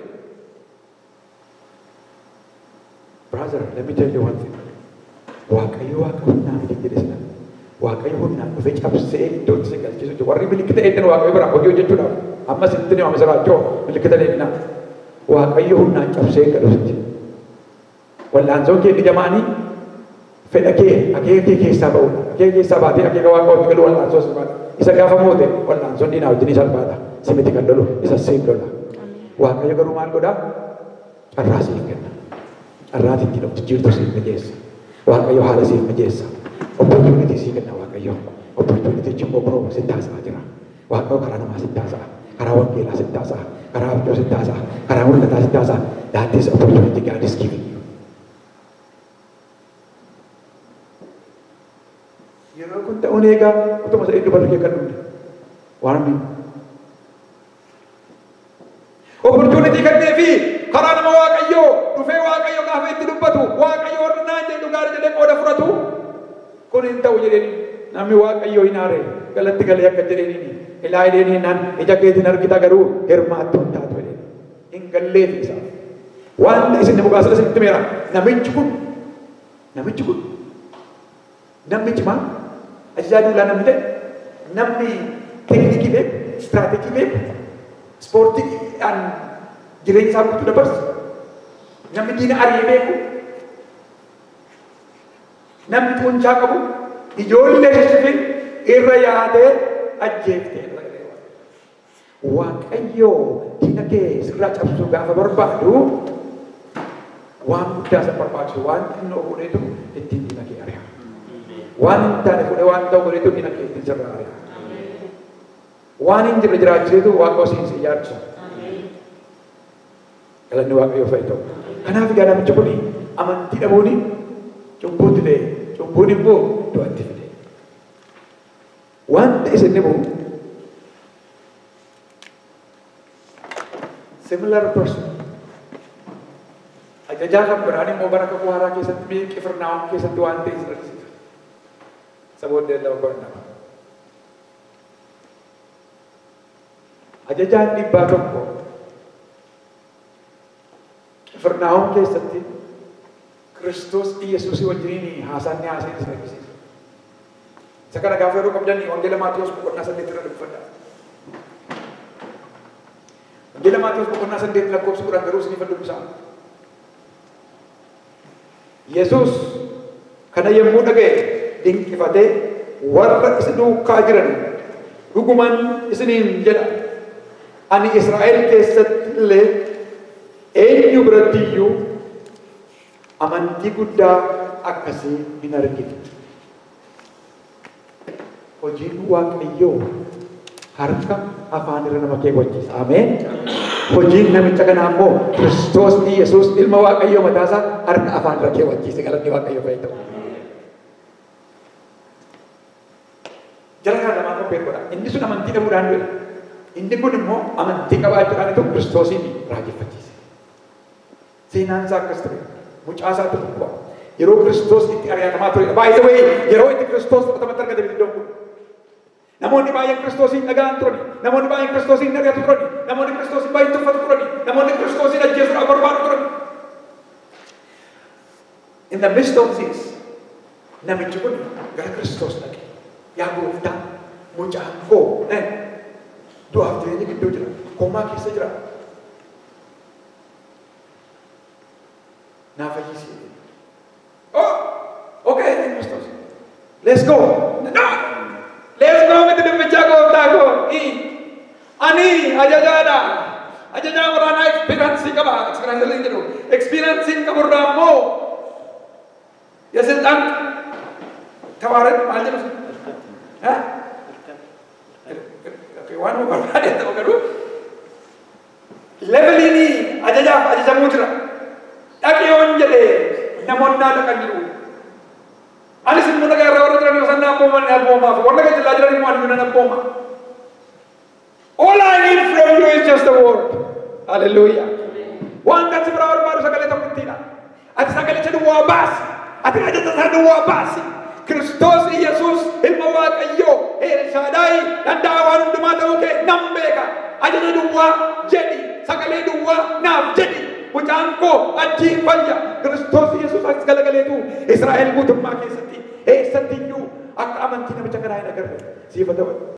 Brother, let me tell you one thing. Waaqayyo waaqa humnaa miti jedhesna. Waaqayyo humnaan dhufee cabsee iddoo itti galchisu jiru. Warri milikkita eeggan waaqayyo biraa hojii hojjechuudhaaf amma sitti nima misiraachoo milikkita deemina. Waaqayyo humnaan cabsee gadhuusitti. Wallaansoon kee dijamaanii fedha kee akeeka kee keessaa ba'uudha. Akeeka keessaa baatee akeeka waaqa walitti galuu wallaansoo salphaata. Isa gaafa moote wallaansoon diinaa wajjin salphaata. Simiti kan lolu isa siif lola. Waaqayyo garuu maal godhaa? Carraa siif kenna. Arraati itti dhufti jirtu siif mijeessa. Waaqayyo haala siif mijeessa. Opportunity siif kenna Waaqayyo. Opportunity immoo biroo sitti haasa'a jira. Waaqayyo karaa namaa sitti haasa'a. Karaa wangeelaa sitti haasa'a. Karaa abjuu sitti haasa'a. Karaa mul'ataa sitti haasa'a. That is opportunity God is giving you. Yeroo kun ta'uun eegaa utuma sa'ii dubarri kee kan dhumne. Waan min. Opportunity kenneefi karaa nama Waaqayyoo dhufee Waaqayyo gaafa itti dubbatu Waaqayyo warri naan jedhu gaari jedhee qooda fudhatu kun hin ta'u jedheen namni Waaqayyo hin aare galatti galee akka jedheen ilaa jedheen naan ija keetiin argita garuu hirmaattu hin taatu jedheen hin galleef isaa waan isin mukaasa isinitti meera namichi kun namni cimaa ajajaa duulaa namni ta'e namni teeknikii beeku istiraateejii beeku ispoortiidhaan jireenya isaa guutuu dabarsu namni diina ari'ee beeku namni tuunchaa qabu ijoollee shishifin irra yaatee ajjeeftee Waaqayyoo diina kee sirraa cabsuu gaafa barbaadu waan guddaa isa barbaachisu waan xinnoo godheetu ittiin diina kee ari'a waan hin taane fudhee waan ta'u godheetu diina kee ittiin sirraa ari'a waan hin jirre jiraachiseetu Waaqayyoo siinsi ijaarsa. Galanni Waaqayyoo fa'i ta'u. Kanaaf egaa namichi kun amantii dhabuun cubbuutti ta'e cubbuun immoo du'atti fide. Wanta isin immoo similar person ajajaa kan biraan immoo bara kakuu haaraa keessatti biyya Qifirnaahom keessatti waan ta'e isin argisiisa. Saboonni lafa qorannaa. Ajajaan dhibbaa tokko Qifirnaahom keessatti Kiristoos Yesuusii wajjiniin haasaanni haasaan isa agarsiisa. Isa kana gaafa yeroo qabdanii wangeela Maatiyos boqonnaa 8 irra dubbifadha. Wangeela Maatiyos boqonnaa 8 lakkoofsa 10 garuu isiniif dubbisaa. Yesuus kana yommuu dhaga'e dinqifatee warra isa duukaa jiran dhugumaan isiniin jedha. Ani Israa'el keessatti illee eenyu biratti iyyuu amantii guddaa akkasii hin argine. Hojiin Waaqayyoo harka afaan irra nama keewwachiisa. Ameen. Hojiin namicha kanaa immoo Kiristoos Yesuus ilma Waaqayyoo mataasaa harka afaan irra keewwachiise. Galanni Waaqayyoo fayyadu. Jara kana lamaan qophee godha. Inni sun amantii dhabuudhaan du'e. Inni kun immoo amantii qabaachuudhaan itoo Kiristoosiin raajeffachiise. Seenaan isaa akkas ture. Mucaa isaatti dhukkubaa. Yeroo Kiristoos itti ari'atamaa ture. Baay'ee wayii yeroo itti Kiristoos fudhatamatti argate iddoon kun. Namoonni baay'een Kiristoosiin dhagaan turani. Namoonni baay'een Kiristoosiin ari'atu turani. Namoonni Kiristoosiin baay'ee tuffatu turani. Namoonni Kiristoosiin ajjeesuudhaaf barbaadu turani. In the midst of this, namichi kun gara Kiristoos dhaqe. Yaa gooftaa, mucaan koo du'aaf jireenya gidduu jira. Koomaa keessa jira. Naa fayyisi. Oh, okay, Kiristoos. Let's go. No. Let's go with the picture gooftaa koo. Ani ajajaadha. Ajajaa waraanaa experience qaba. Experience qaburraa immoo የስልጣን ተዋረድ ማለት ነው። ዋናው ባላደ ተወገዱ ለበሊኒ አጀጃሙ ጅራ ዳቂዮን ጀደ ነሞና ለቀኝሩ አሊስ ምን ነገር ወረ ጅራ ነው ሰና ቦማን ያቦማ ወለገ ጅላ ጅራ ነው ማን ነው ነቦማ all I need from you is just the word. Hallelujah. ዋን ከስ ብራወር ባሩ ሰገለ ተምቲና አት ሰገለ ተደዋ ባስ አት አጀተ ተደዋ ባስ Kiristoos Yesuus ilma Waaqayyoo Elshaadaayi danda'a waan hundumaa ta'uu kee nan beeka. Ajaja duwwaa jedhi, sagalee duwwaa naaf jedhi. Mucaan koo achiin fayya. Kiristoos Yesuus as galagaleetu Israa'el guutummaa keessatti eessatti iyyuu akka amantii namicha kanaa hin agarre siifata